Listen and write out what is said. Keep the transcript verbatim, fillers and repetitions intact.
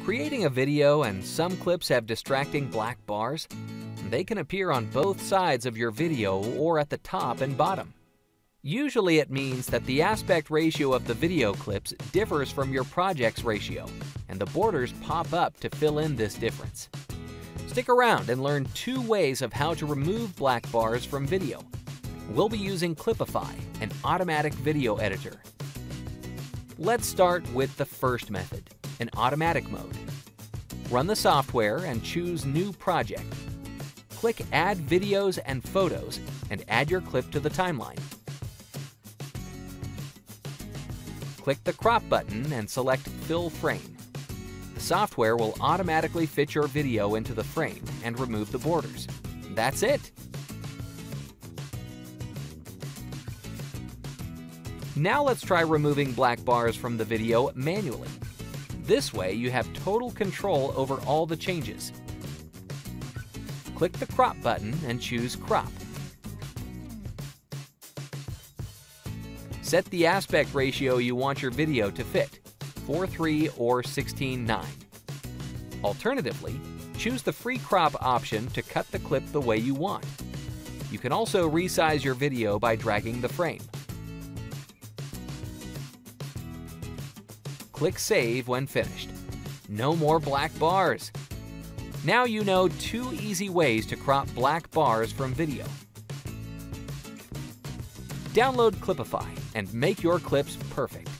Creating a video and some clips have distracting black bars. They can appear on both sides of your video or at the top and bottom. Usually it means that the aspect ratio of the video clips differs from your project's ratio, and the borders pop up to fill in this difference. Stick around and learn two ways of how to remove black bars from video. We'll be using Clipify, an automatic video editor. Let's start with the first method, in automatic mode. Run the software and choose New Project. Click Add Videos and Photos and add your clip to the timeline. Click the Crop button and select Fill Frame. The software will automatically fit your video into the frame and remove the borders. That's it! Now let's try removing black bars from the video manually. This way you have total control over all the changes. Click the Crop button and choose Crop. Set the aspect ratio you want your video to fit, four three or sixteen nine. Alternatively, choose the free crop option to cut the clip the way you want. You can also resize your video by dragging the frame. Click Save when finished. No more black bars. Now you know two easy ways to crop black bars from video. Download Clipify and make your clips perfect.